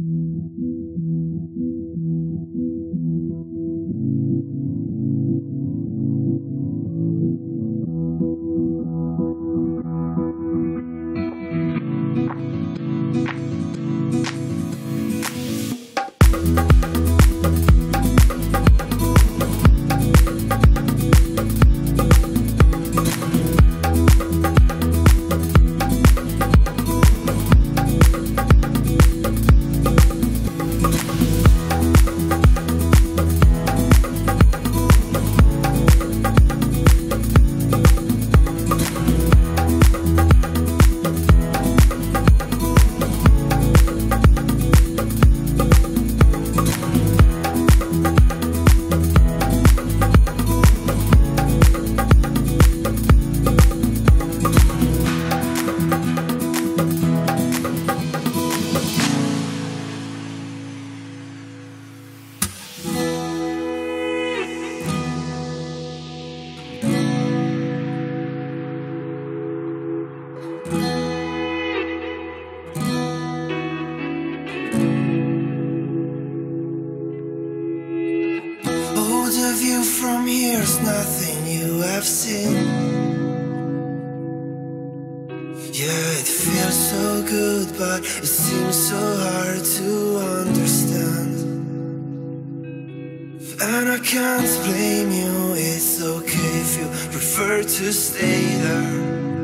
The view from here's nothing you have seen. Yeah, it feels so good, but it seems so hard to understand. And I can't blame you, it's okay if you prefer to stay there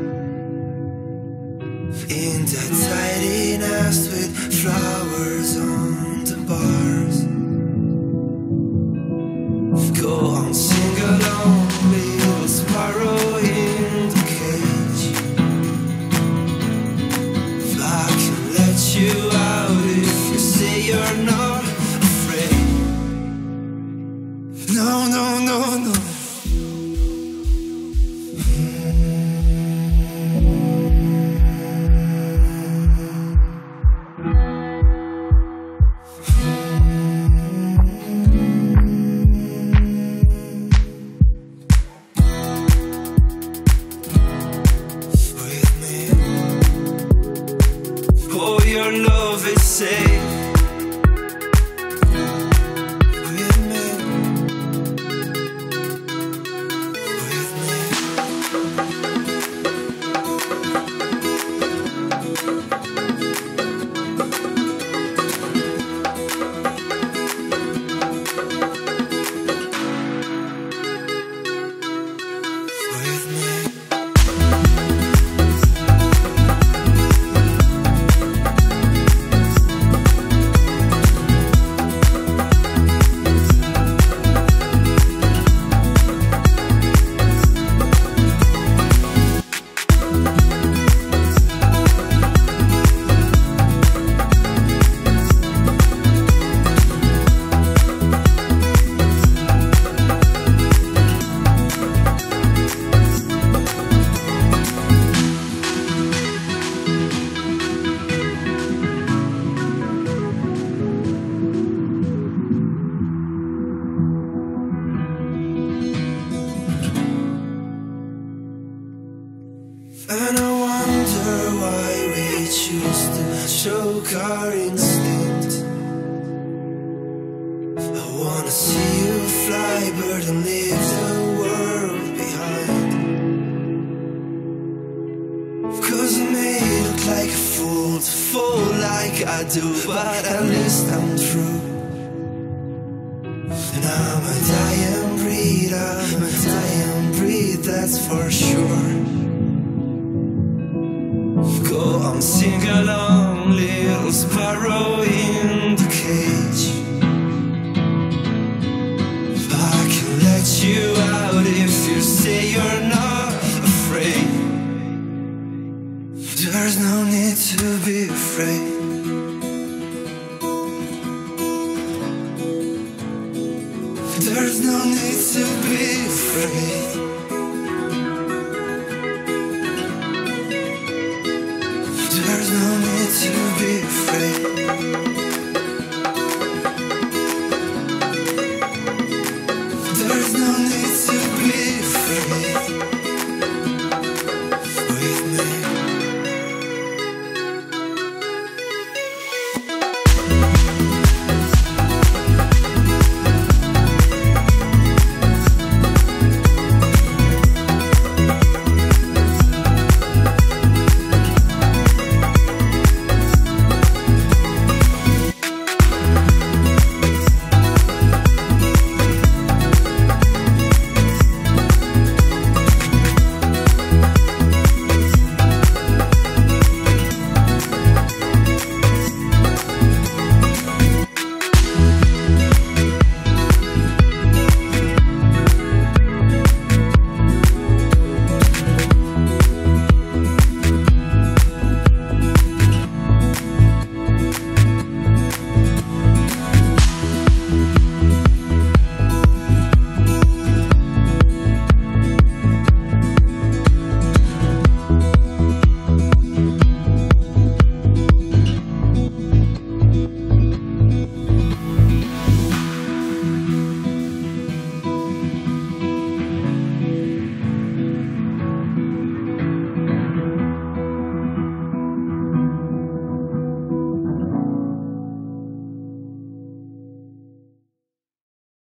in that tidy nest with flowers on the bars. Go on, sing along, little sparrow in the cage. If I can let you out if you say you're not afraid. No, no, no, no. Your love is safe with me, with me. With me. And I wonder why we choose to choke our instinct. I wanna see you fly, bird, and leave the world behind. 'Cause I may look like a fool to fall like I do, but at least I'm true. And I'm a dying breed, I'm a dying breed, that's for sure. Go on, sing along, little sparrow in the cage. I can let you out if you say you're not afraid. There's no need to be afraid. There's no need to be afraid.